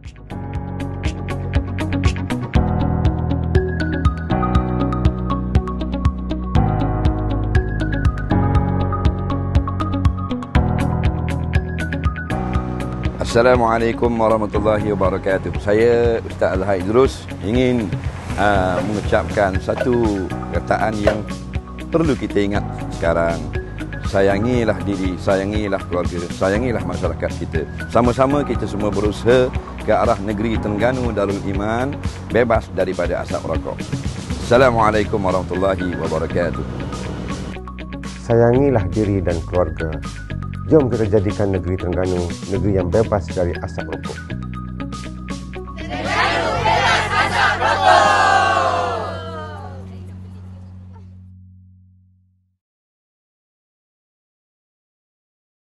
Assalamualaikum warahmatullahi wabarakatuh. Saya Ustaz Azhar Idrus ingin mengucapkan satu perkataan yang perlu kita ingat sekarang. Sayangilah diri, sayangilah keluarga, sayangilah masyarakat kita. Sama-sama kita semua berusaha ke arah negeri Terengganu Darul Iman bebas daripada asap rokok. Assalamualaikum warahmatullahi wabarakatuh. Sayangilah diri dan keluarga. Jom kita jadikan negeri Terengganu negeri yang bebas dari asap rokok.